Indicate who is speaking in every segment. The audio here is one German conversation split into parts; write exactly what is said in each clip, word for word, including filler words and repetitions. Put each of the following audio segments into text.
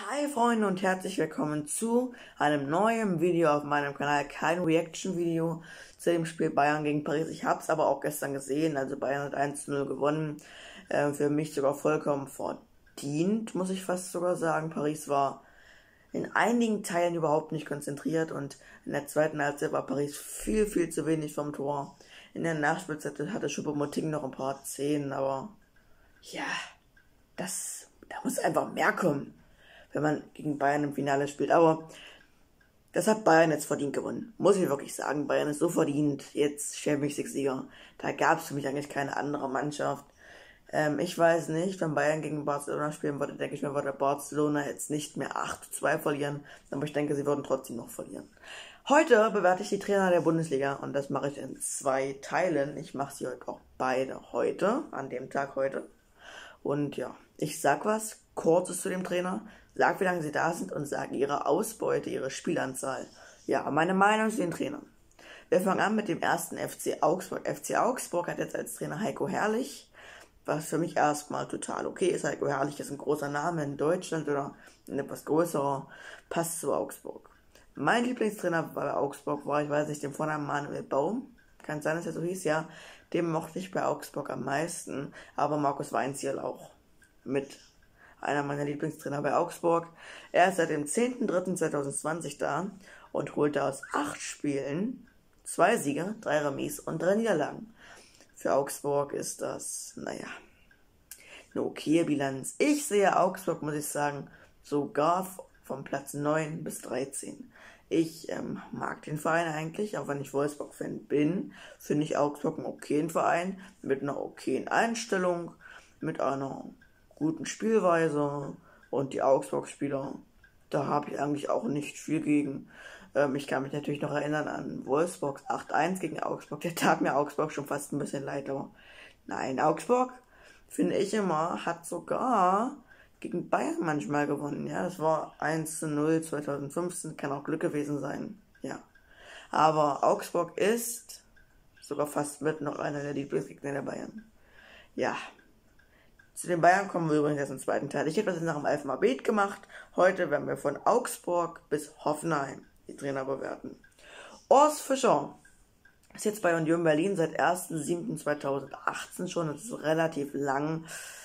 Speaker 1: Hi Freunde und herzlich willkommen zu einem neuen Video auf meinem Kanal. Kein Reaction-Video zu dem Spiel Bayern gegen Paris. Ich habe es aber auch gestern gesehen, also Bayern hat eins zu null gewonnen. Äh, für mich sogar vollkommen verdient, muss ich fast sogar sagen. Paris war in einigen Teilen überhaupt nicht konzentriert und in der zweiten Halbzeit war Paris viel, viel zu wenig vom Tor. In der Nachspielzeit hatte Choupo-Moting noch ein paar Szenen, aber ja, das, da muss einfach mehr kommen, wenn man gegen Bayern im Finale spielt. Aber das hat Bayern jetzt verdient gewonnen. Muss ich wirklich sagen. Bayern ist so verdient. Jetzt Champions League-Sieger. Da gab es für mich eigentlich keine andere Mannschaft. Ähm, ich weiß nicht, wenn Bayern gegen Barcelona spielen würde, denke ich mir, würde Barcelona jetzt nicht mehr acht zu zwei verlieren. Aber ich denke, sie würden trotzdem noch verlieren. Heute bewerte ich die Trainer der Bundesliga und das mache ich in zwei Teilen. Ich mache sie auch beide heute, an dem Tag heute. Und ja, ich sag was Kurzes zu dem Trainer, sag, wie lange sie da sind und sag ihre Ausbeute, ihre Spielanzahl. Ja, meine Meinung zu den Trainern. Wir fangen an mit dem ersten F C Augsburg. F C Augsburg hat jetzt als Trainer Heiko Herrlich, was für mich erstmal total okay ist. Heiko Herrlich ist ein großer Name in Deutschland oder ein etwas größerer, passt zu Augsburg. Mein Lieblingstrainer bei Augsburg war, ich weiß nicht, den Vornamen Manuel Baum. Kann sein, dass er so hieß, ja. Den mochte ich bei Augsburg am meisten, aber Markus Weinzierl auch mit einer meiner Lieblingstrainer bei Augsburg. Er ist seit dem zehnten dritten zweitausendzwanzig da und holte aus acht Spielen zwei Siege, drei Remis und drei Niederlagen. Für Augsburg ist das, naja, eine okaye Bilanz. Ich sehe Augsburg, muss ich sagen, sogar vom Platz neun bis dreizehn. Ich ähm, mag den Verein eigentlich, auch wenn ich Wolfsburg-Fan bin, finde ich Augsburg einen okayen Verein, mit einer okayen Einstellung, mit einer guten Spielweise und die Augsburg-Spieler, da habe ich eigentlich auch nicht viel gegen. Ähm, ich kann mich natürlich noch erinnern an Wolfsburgs acht eins gegen Augsburg, der tat mir Augsburg schon fast ein bisschen leid, aber nein, Augsburg, finde ich immer, hat sogar gegen Bayern manchmal gewonnen, ja, das war eins zu null zweitausendfünfzehn, kann auch Glück gewesen sein, ja. Aber Augsburg ist sogar fast mit noch einer der Lieblingsgegner der Bayern. Ja. Zu den Bayern kommen wir übrigens erst im zweiten Teil. Ich hätte das jetzt nach dem Alphabet gemacht. Heute werden wir von Augsburg bis Hoffenheim die Trainer bewerten. Urs Fischer ist jetzt bei Union Berlin seit ersten siebten zweitausendachtzehn schon. Das ist relativ lang.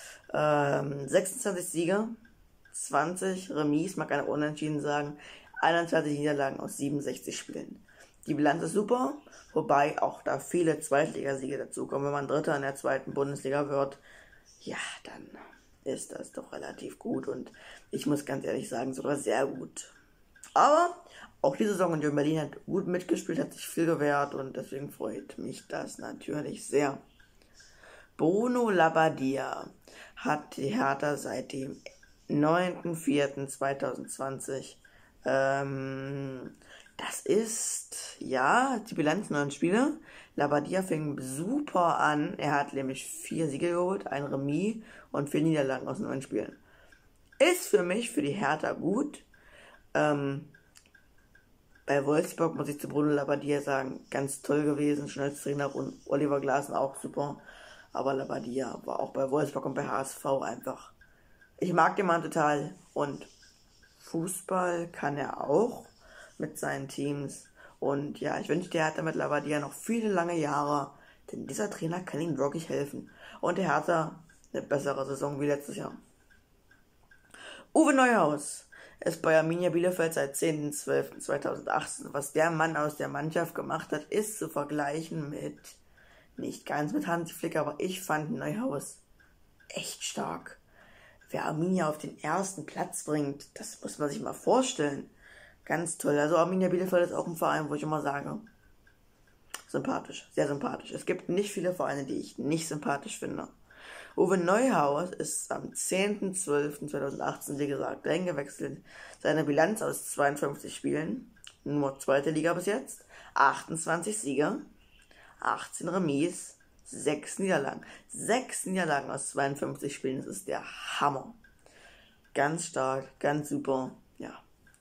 Speaker 1: Ähm, sechsundzwanzig Siege, zwanzig Remis, man kann auch unentschieden sagen, einundzwanzig Niederlagen aus siebenundsechzig Spielen. Die Bilanz ist super, wobei auch da viele Zweitligasiege dazukommen. Wenn man Dritter in der zweiten Bundesliga wird, ja, dann ist das doch relativ gut und ich muss ganz ehrlich sagen, sogar sehr gut. Aber auch diese Saison Union Berlin hat gut mitgespielt, hat sich viel gewehrt und deswegen freut mich das natürlich sehr. Bruno Labbadia hat die Hertha seit dem neunten vierten zweitausendzwanzig. Ähm, das ist, ja, die Bilanz neun Spiele. Labbadia fing super an. Er hat nämlich vier Siege geholt, ein Remis und vier Niederlagen aus neun Spielen. Ist für mich, für die Hertha gut. Ähm, bei Wolfsburg muss ich zu Bruno Labbadia sagen, ganz toll gewesen, schon als Trainer, und Oliver Glasner auch super. Aber Labbadia war auch bei Wolfsburg und bei H S V einfach. Ich mag den Mann total und Fußball kann er auch mit seinen Teams. Und ja, ich wünsche, der Hertha mit Labbadia noch viele lange Jahre, denn dieser Trainer kann ihm wirklich helfen. Und der Hertha eine bessere Saison wie letztes Jahr. Uwe Neuhaus ist bei Arminia Bielefeld seit zehnten zwölften zweitausendachtzehn. Was der Mann aus der Mannschaft gemacht hat, ist zu vergleichen mit, nicht ganz mit Hansi Flick, aber ich fand Neuhaus echt stark. Wer Arminia auf den ersten Platz bringt, das muss man sich mal vorstellen. Ganz toll. Also Arminia Bielefeld ist auch ein Verein, wo ich immer sage, sympathisch, sehr sympathisch. Es gibt nicht viele Vereine, die ich nicht sympathisch finde. Uwe Neuhaus ist am zehnten zwölften zweitausendachtzehn, wie gesagt, eingewechselt. Seine Bilanz aus zweiundfünfzig Spielen, nur zweite Liga bis jetzt, achtundzwanzig Siege, achtzehn Remis, sechs Niederlagen. sechs Niederlagen aus zweiundfünfzig Spielen, das ist der Hammer. Ganz stark, ganz super, ja.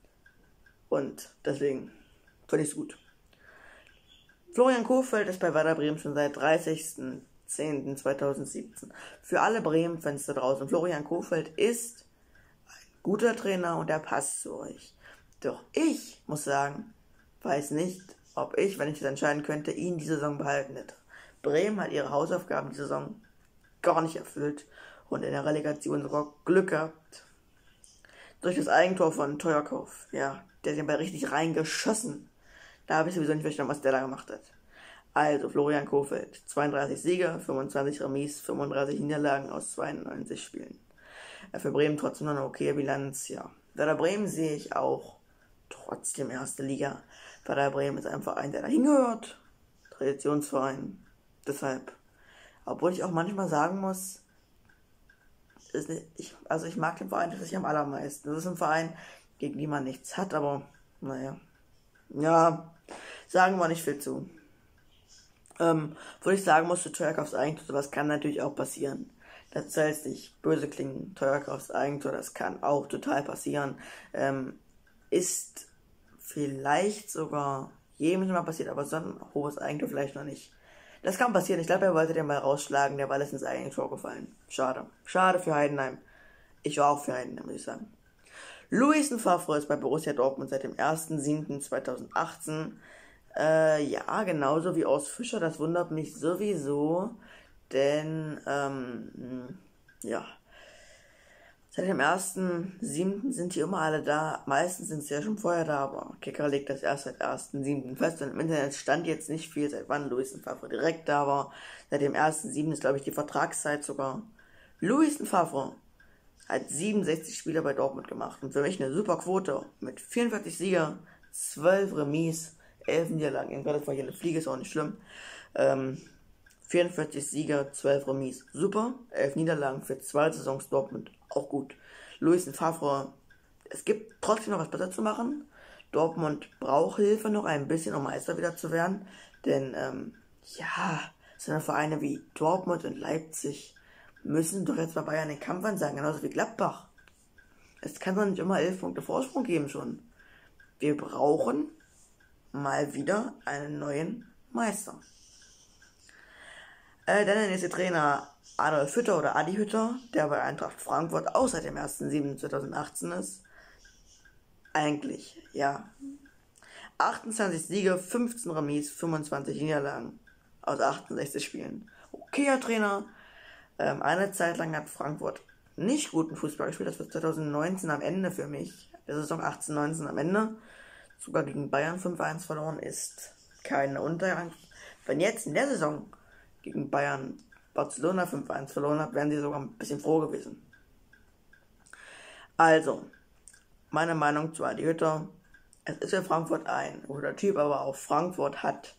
Speaker 1: Und deswegen finde ich es gut. Florian Kohfeldt ist bei Werder Bremen schon seit dreißigsten zehnten zweitausendsiebzehn. Für alle Bremen-Fans da draußen, Florian Kohfeldt ist ein guter Trainer und der passt zu euch. Doch ich muss sagen, weiß nicht, ob ich, wenn ich das entscheiden könnte, ihn die Saison behalten hätte. Bremen hat ihre Hausaufgaben die Saison gar nicht erfüllt und in der Relegation sogar Glück gehabt. Durch das Eigentor von Teuerkauf, ja, der hat den Ball richtig reingeschossen. Da habe ich sowieso nicht verstanden, was der da gemacht hat. Also Florian Kohfeldt, zweiunddreißig Siege, fünfundzwanzig Remis, fünfunddreißig Niederlagen aus zweiundneunzig Spielen. Für Bremen trotzdem noch eine okaye Bilanz, ja. Werder Bremen sehe ich auch trotzdem erste Liga. Werder Bremen ist ein Verein, der da hingehört. Traditionsverein. Deshalb, obwohl ich auch manchmal sagen muss, ist nicht, ich, also ich mag den Verein tatsächlich am allermeisten. Das ist ein Verein, gegen den man nichts hat, aber naja. Ja, sagen wir nicht viel zu. Ähm, wo ich sagen musste, Teuerkaufseigentum, sowas kann natürlich auch passieren. Das soll jetzt nicht böse klingen, Teuerkaufseigentum, das kann auch total passieren. Ähm, ist vielleicht sogar jedem mal passiert, aber so ein hohes Eigentum vielleicht noch nicht. Das kann passieren, ich glaube, er wollte den mal rausschlagen, der Ball ist ins eigene Tor gefallen. Schade. Schade für Heidenheim. Ich war auch für Heidenheim, muss ich sagen. Lucien Favre ist bei Borussia Dortmund seit dem ersten siebten zweitausendachtzehn. Äh, ja, genauso wie Urs Fischer, das wundert mich sowieso, denn, ähm, ja, seit dem ersten siebten sind die immer alle da, meistens sind sie ja schon vorher da, aber Kicker legt das erst seit ersten siebten fest und im Internet stand jetzt nicht viel, seit wann Lucien Favre direkt da war. Seit dem ersten siebten ist, glaube ich, die Vertragszeit sogar. Lucien Favre hat siebenundsechzig Spiele bei Dortmund gemacht und für mich eine super Quote mit vierundvierzig Siege, zwölf Remis, elf Niederlagen. Eben gerade vorher eine Fliege, ist auch nicht schlimm. Ähm, vierundvierzig Siege, zwölf Remis, super. elf Niederlagen für zwei Saisons Dortmund, auch gut. Lucien Favre, es gibt trotzdem noch was besser zu machen. Dortmund braucht Hilfe noch ein bisschen, um Meister wieder zu werden. Denn, ähm, ja, so eine Vereine wie Dortmund und Leipzig müssen doch jetzt bei Bayern den Kampf ansagen, genauso wie Gladbach. Es kann doch nicht immer elf Punkte Vorsprung geben schon. Wir brauchen mal wieder einen neuen Meister. Äh, dann der nächste Trainer Adolf Hütter oder Adi Hütter, der bei Eintracht Frankfurt auch seit dem ersten siebten zweitausendachtzehn ist. Eigentlich, ja. achtundzwanzig Siege, fünfzehn Remis, fünfundzwanzig Niederlagen aus achtundsechzig Spielen. Okayer Trainer. Ähm, eine Zeit lang hat Frankfurt nicht guten Fußball gespielt. Das war zweitausendneunzehn am Ende für mich. Der Saison achtzehn neunzehn am Ende. Sogar gegen Bayern fünf eins verloren, ist keine Untergang. Wenn jetzt in der Saison gegen Bayern Barcelona fünf eins verloren hat, wären sie sogar ein bisschen froh gewesen. Also, meine Meinung zu Adi Hütter. Es ist für Frankfurt ein guter Typ, aber auch Frankfurt hat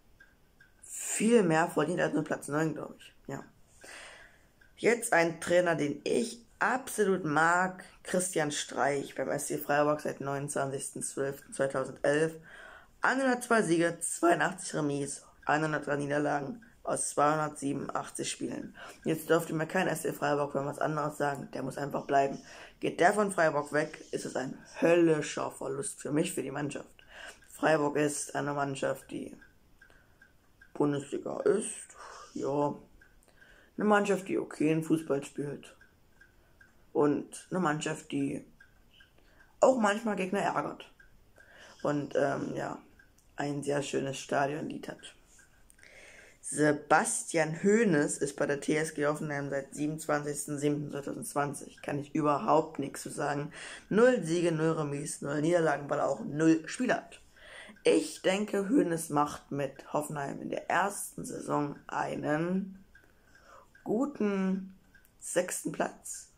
Speaker 1: viel mehr verdient als nur Platz neun, glaube ich. Ja. Jetzt ein Trainer, den ich absolut mag, Christian Streich beim S C Freiburg seit neunundzwanzigsten zwölften zweitausendelf. hundertzwei Siege, zweiundachtzig Remis, hundertdrei Niederlagen aus zweihundertsiebenundachtzig Spielen. Jetzt dürfte mir kein S C Freiburg für was anderes sagen, der muss einfach bleiben. Geht der von Freiburg weg, ist es ein höllischer Verlust für mich, für die Mannschaft. Freiburg ist eine Mannschaft, die Bundesliga ist, ja, eine Mannschaft, die okayen Fußball spielt. Und eine Mannschaft, die auch manchmal Gegner ärgert. Und ähm, ja, ein sehr schönes Stadionlied hat. Sebastian Hoeneß ist bei der T S G Hoffenheim seit siebenundzwanzigsten siebten zweitausendzwanzig. Kann ich überhaupt nichts zu sagen. Null Siege, null Remis, null Niederlagen, weil er auch null Spiele hat. Ich denke, Hoeneß macht mit Hoffenheim in der ersten Saison einen guten sechsten Platz.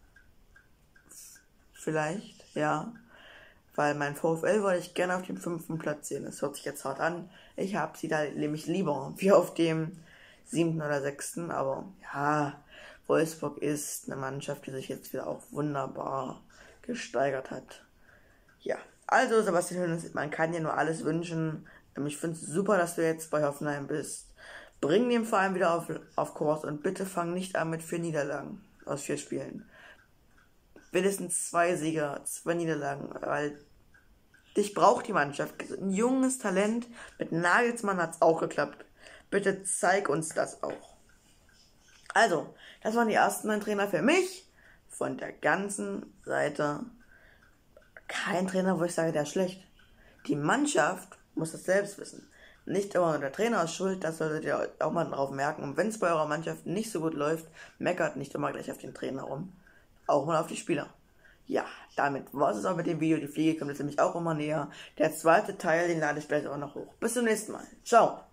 Speaker 1: Vielleicht, ja. Weil mein VfL wollte ich gerne auf dem fünften Platz sehen. Das hört sich jetzt hart an. Ich habe sie da nämlich lieber wie auf dem siebten oder sechsten. Aber ja, Wolfsburg ist eine Mannschaft, die sich jetzt wieder auch wunderbar gesteigert hat. Ja, also Sebastian Hoeneß, man kann dir nur alles wünschen. Ich finde es super, dass du jetzt bei Hoffenheim bist. Bring den Verein wieder auf, auf Kurs und bitte fang nicht an mit vier Niederlagen aus vier Spielen. Mindestens zwei Sieger, zwei Niederlagen, weil dich braucht die Mannschaft. Ein junges Talent, mit Nagelsmann hat es auch geklappt. Bitte zeig uns das auch. Also, das waren die ersten neun Trainer für mich von der ganzen Seite kein Trainer, wo ich sage, der ist schlecht. Die Mannschaft muss das selbst wissen. Nicht immer nur der Trainer ist schuld, das solltet ihr auch mal drauf merken. Und wenn es bei eurer Mannschaft nicht so gut läuft, meckert nicht immer gleich auf den Trainer rum. Auch mal auf die Spieler. Ja, damit war es auch mit dem Video. Die Fliege kommt jetzt nämlich auch immer näher. Der zweite Teil, den lade ich gleich auch noch hoch. Bis zum nächsten Mal. Ciao.